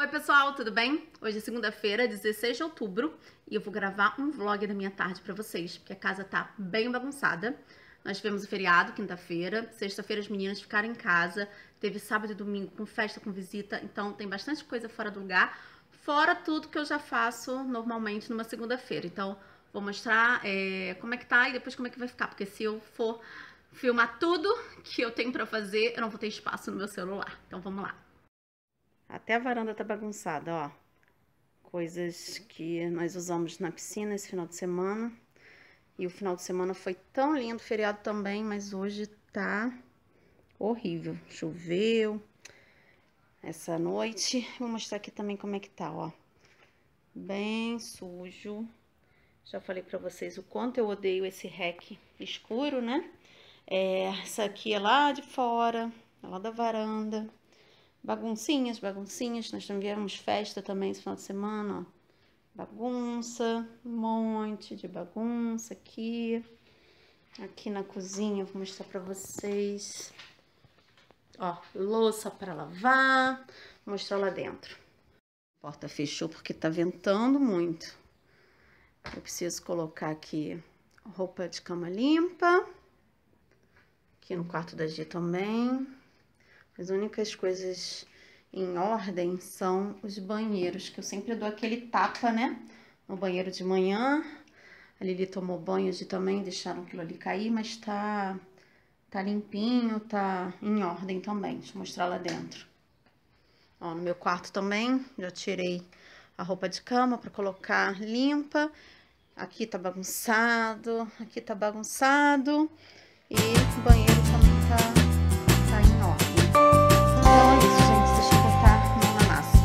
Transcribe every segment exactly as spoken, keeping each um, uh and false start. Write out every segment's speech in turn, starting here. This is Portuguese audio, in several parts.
Oi pessoal, tudo bem? Hoje é segunda-feira, dezesseis de outubro, e eu vou gravar um vlog da minha tarde pra vocês, porque a casa tá bem bagunçada. Nós tivemos o feriado, quinta-feira, sexta-feira as meninas ficaram em casa, teve sábado e domingo com festa, com visita, então tem bastante coisa fora do lugar, fora tudo que eu já faço normalmente numa segunda-feira. Então vou mostrar é, como é que tá e depois como é que vai ficar, porque se eu for filmar tudo que eu tenho pra fazer, eu não vou ter espaço no meu celular. Então vamos lá. Até a varanda tá bagunçada, ó. Coisas que nós usamos na piscina esse final de semana. E o final de semana foi tão lindo, feriado também, mas hoje tá horrível. Choveu essa noite. Vou mostrar aqui também como é que tá, ó. Bem sujo. Já falei pra vocês o quanto eu odeio esse rack escuro, né? É, essa aqui é lá de fora, é lá da varanda. Baguncinhas, baguncinhas. Nós tivemos festa também esse final de semana, ó. Bagunça, um monte de bagunça aqui. Aqui na cozinha, vou mostrar pra vocês. Ó, louça para lavar. Vou mostrar lá dentro. A porta fechou porque tá ventando muito. Eu preciso colocar aqui roupa de cama limpa. Aqui no quarto da Gi também. As únicas coisas em ordem são os banheiros, que eu sempre dou aquele tapa, né? No banheiro de manhã. A Lili tomou banho hoje também, deixaram aquilo ali cair, mas tá, tá limpinho, tá em ordem também. Deixa eu mostrar lá dentro. Ó, no meu quarto também, já tirei a roupa de cama pra colocar limpa. Aqui tá bagunçado, aqui tá bagunçado. E o banheiro também tá... Então é isso, gente. Deixa eu botar a mão na massa.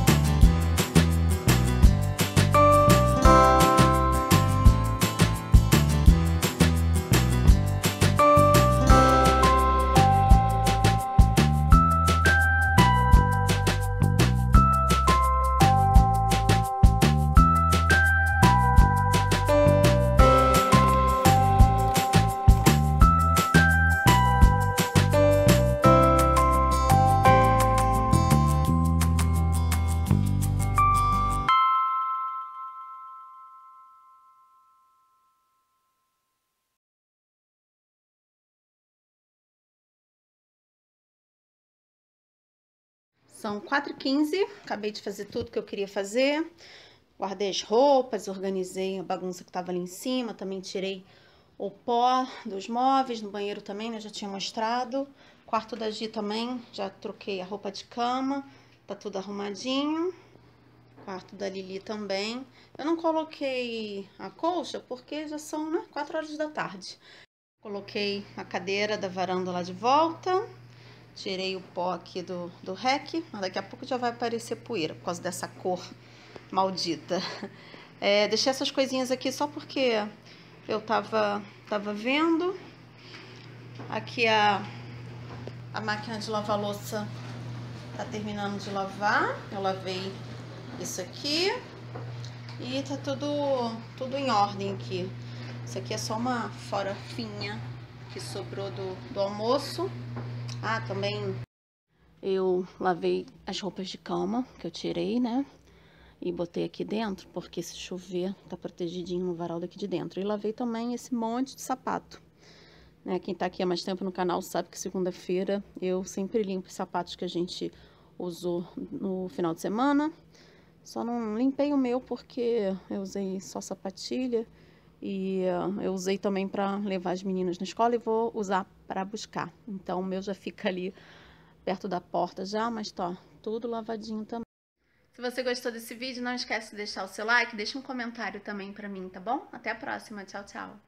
São quatro e quinze, acabei de fazer tudo que eu queria fazer. Guardei as roupas, organizei a bagunça que tava ali em cima, também tirei o pó dos móveis, no banheiro também, né, já tinha mostrado. Quarto da Gi também, já troquei a roupa de cama, tá tudo arrumadinho. Quarto da Lili também. Eu não coloquei a colcha porque já são, né, quatro horas da tarde. Coloquei a cadeira da varanda lá de volta. Tirei o pó aqui do, do rack, mas daqui a pouco já vai aparecer poeira, por causa dessa cor maldita. É, deixei essas coisinhas aqui só porque eu tava, tava vendo. Aqui a, a máquina de lavar louça tá terminando de lavar. Eu lavei isso aqui e tá tudo, tudo em ordem aqui. Isso aqui é só uma farofinha que sobrou do, do almoço. Ah, também eu lavei as roupas de cama que eu tirei, né? E botei aqui dentro, porque se chover, tá protegidinho no varal daqui de dentro. E lavei também esse monte de sapato, né? Quem tá aqui há mais tempo no canal sabe que segunda-feira eu sempre limpo os sapatos que a gente usou no final de semana. Só não limpei o meu porque eu usei só sapatilha. E uh, eu usei também para levar as meninas na escola e vou usar para buscar. Então o meu já fica ali perto da porta já, mas tá tudo lavadinho também. Se você gostou desse vídeo, não esquece de deixar o seu like, deixa um comentário também para mim, tá bom? Até a próxima, tchau, tchau!